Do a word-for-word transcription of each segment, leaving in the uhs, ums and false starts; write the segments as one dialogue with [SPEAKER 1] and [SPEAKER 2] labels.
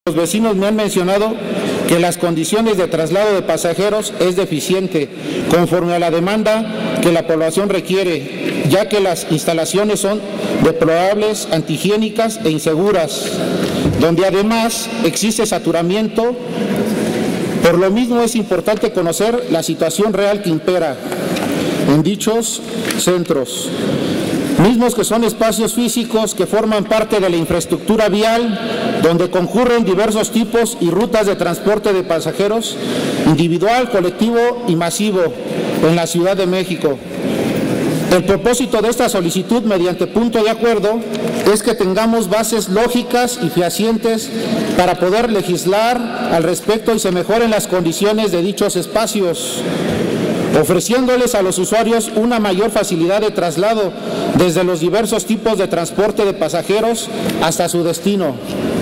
[SPEAKER 1] Los vecinos me han mencionado que las condiciones de traslado de pasajeros es deficiente, conforme a la demanda que la población requiere, ya que las instalaciones son deplorables, antihigiénicas e inseguras, donde además existe saturamiento. Por lo mismo es importante conocer la situación real que impera en dichos centros, mismos que son espacios físicos que forman parte de la infraestructura vial, donde concurren diversos tipos y rutas de transporte de pasajeros, individual, colectivo y masivo, en la Ciudad de México. El propósito de esta solicitud, mediante punto de acuerdo, es que tengamos bases lógicas y fehacientes para poder legislar al respecto y se mejoren las condiciones de dichos espacios, ofreciéndoles a los usuarios una mayor facilidad de traslado desde los diversos tipos de transporte de pasajeros hasta su destino,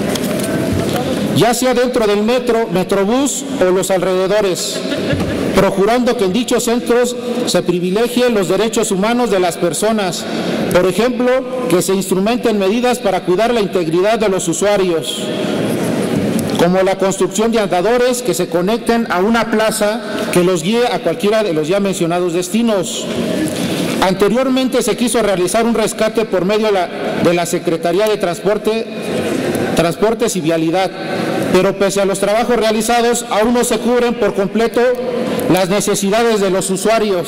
[SPEAKER 1] ya sea dentro del metro, metrobús o los alrededores, procurando que en dichos centros se privilegien los derechos humanos de las personas, por ejemplo, que se instrumenten medidas para cuidar la integridad de los usuarios, como la construcción de andadores que se conecten a una plaza que los guíe a cualquiera de los ya mencionados destinos. Anteriormente se quiso realizar un rescate por medio de la, de la Secretaría de Transporte, Transportes y Vialidad, pero pese a los trabajos realizados, aún no se cubren por completo las necesidades de los usuarios,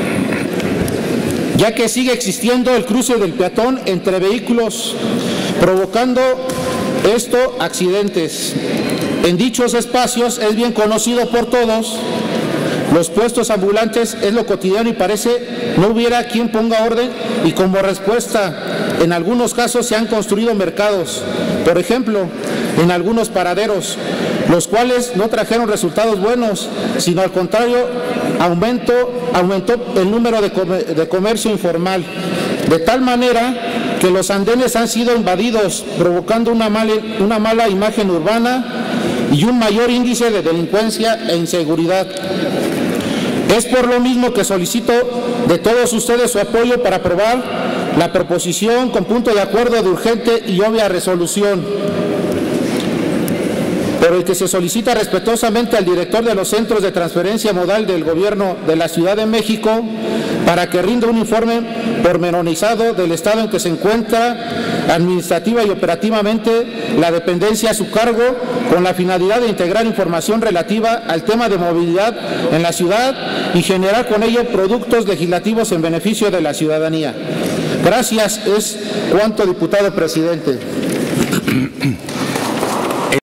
[SPEAKER 1] ya que sigue existiendo el cruce del peatón entre vehículos, provocando esto accidentes. En dichos espacios es bien conocido por todos, los puestos ambulantes es lo cotidiano y parece no hubiera quien ponga orden, y como respuesta en algunos casos se han construido mercados, por ejemplo, en algunos paraderos, los cuales no trajeron resultados buenos, sino al contrario, aumentó, aumentó el número de, comer, de comercio informal, de tal manera que los andenes han sido invadidos, provocando una mala, una mala imagen urbana y un mayor índice de delincuencia e inseguridad. Es por lo mismo que solicito de todos ustedes su apoyo para aprobar la proposición con punto de acuerdo de urgente y obvia resolución, por el que se solicita respetuosamente al director de los centros de transferencia modal del Gobierno de la Ciudad de México para que rinda un informe pormenorizado del estado en que se encuentra administrativa y operativamente la dependencia a su cargo, con la finalidad de integrar información relativa al tema de movilidad en la ciudad y generar con ello productos legislativos en beneficio de la ciudadanía. Gracias, es cuanto, diputado presidente.